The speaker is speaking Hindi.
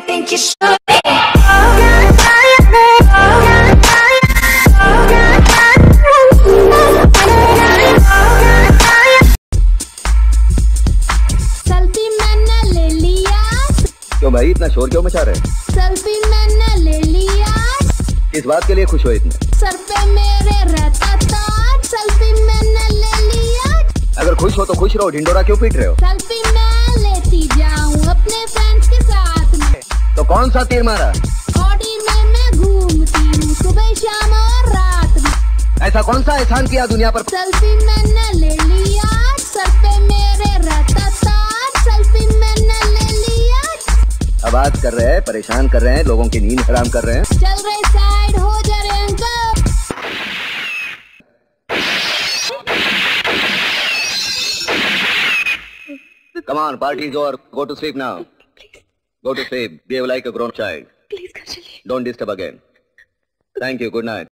think you should. सेल्फी मैंने ले लिया। क्यों भाई इतना शोर क्यों मचा रहे? सेल्फी मैंने ले लिया। इस बात के लिए खुश हो इतने? सर पे मेरे रहता था, सेल्फी मैंने ले लिया। अगर खुश हो तो खुश रहो, ढिंडोरा क्यों पीट रहे हो? सेल्फी मैं लेती जाऊं अपने फ्रेंड्स के साथ में। तो कौन सा तीर मारा? ऑडी में मैं घूमती हूँ सुबह शाम और रात में। ऐसा कौन सा एहसान किया दुनिया पर? सेल्फी मैंने ले लिया। सर पे मेरे रहता था, सेल्फी मैंने ले लिया। आवाज कर रहे हैं, परेशान कर रहे हैं, लोगों की नींद हराम कर रहे हैं। चल रही साइड हो जा रहे uncle. Come on, party is over. Go to sleep now. Go to sleep. Behave like a grown child. Please घर चलिए। Don't disturb again. Thank you. Good night.